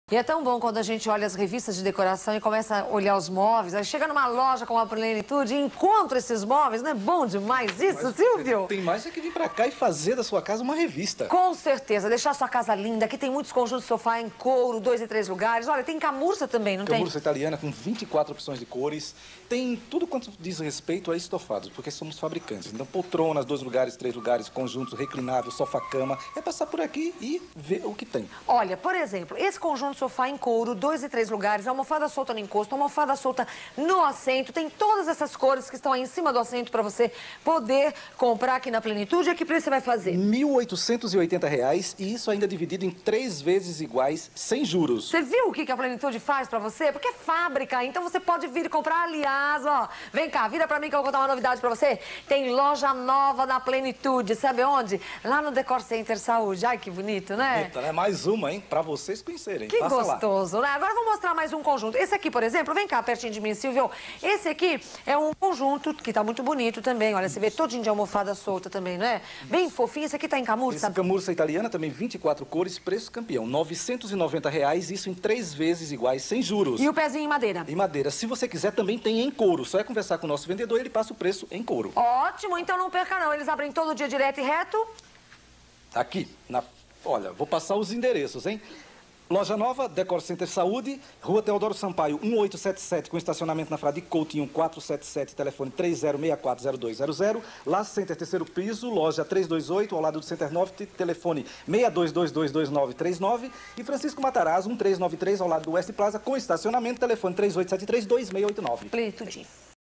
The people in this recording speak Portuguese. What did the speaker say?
E é tão bom quando a gente olha as revistas de decoração e começa a olhar os móveis. Aí chega numa loja com a Plenitude e encontra esses móveis. Não é bom demais isso, Mas, Silvio? Tem mais é que vir pra cá e fazer da sua casa uma revista. Com certeza. Deixar sua casa linda. Aqui tem muitos conjuntos de sofá em couro, 2 e 3 lugares. Olha, tem camurça também, não tem? Camurça italiana com 24 opções de cores. Tem tudo quanto diz respeito a estofados, porque somos fabricantes. Então, poltronas, 2 lugares, 3 lugares, conjuntos reclináveis, sofá-cama. É passar por aqui e ver o que tem. Olha, por exemplo, esse conjunto de sofá em couro, 2 e 3 lugares, almofada solta no encosto, almofada solta no assento, tem todas essas cores que estão aí em cima do assento para você poder comprar aqui na Plenitude. E que preço você vai fazer? R$ 1.880 e isso ainda dividido em 3 vezes iguais, sem juros. Você viu o que a Plenitude faz para você? Porque é fábrica, então você pode vir e comprar. Aliás, ó, vem cá, vira para mim que eu vou contar uma novidade para você. Tem loja nova na Plenitude, sabe onde? Lá no Decor Center Saúde. Ai, que bonito, né? Eita, né? Mais uma, hein? Para vocês conhecerem. Que Passa gostoso, lá. né? Agora eu vou mostrar mais um conjunto. Esse aqui, por exemplo, vem cá pertinho de mim, Silvio. Esse aqui é um conjunto que tá muito bonito também. Olha, você vê todinho de almofada solta também, não é? Bem fofinho. Esse aqui tá em camurça. Esse camurça italiana também, 24 cores, preço campeão. R$ 990, isso em 3 vezes iguais, sem juros. E o pezinho em madeira? Em madeira. Se você quiser, também tem em couro. Só é conversar com o nosso vendedor e ele passa o preço em couro. Ótimo, então não perca não. Eles abrem todo dia direto e reto? Aqui, olha, vou passar os endereços, hein? Loja Nova, Decor Center Saúde, Rua Teodoro Sampaio, 1877, com estacionamento na Frade Coutinho, 477, telefone 30640200. La Center, terceiro piso, loja 328, ao lado do Center 9, telefone 62222939. E Francisco Matarazzo, 1393, ao lado do West Plaza, com estacionamento, telefone 38732689. Plenitude.